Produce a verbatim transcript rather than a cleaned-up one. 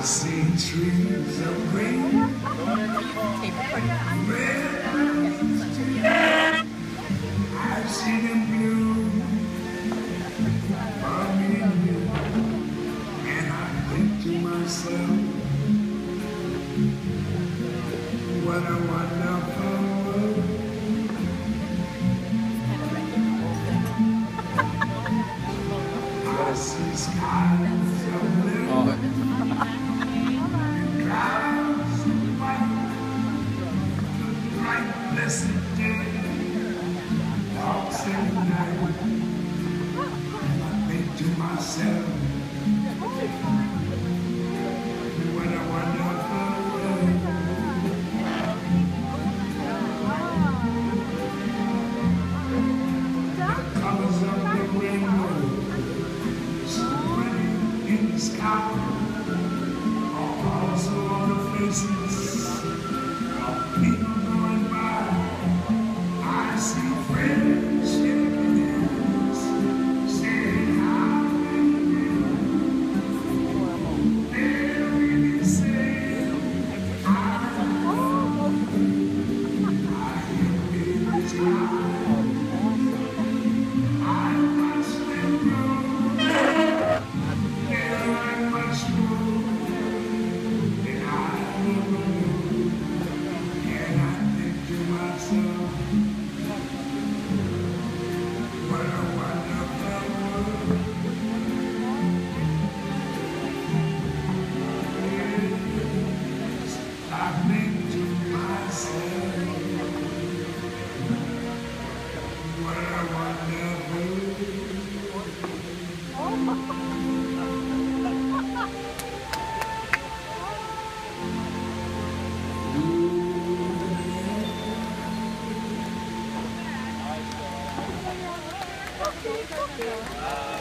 see trees of green, red. I see them blue for me and you. And I think to myself, what a wonderful world. I see skies of blue. Oh. Blessed day, walks in the night. I think to myself, what a wonderful world. The colors of the rainbow, so pretty in the sky, are also on the faces of people. I see friends shaking hands, saying how they do. They're really saying, I love you. I hear babies cry. I watch them grow. They're like much more than I ever knew. And I think to myself, what a wonderful world. Yes, I think to myself, what a wonderful Uh,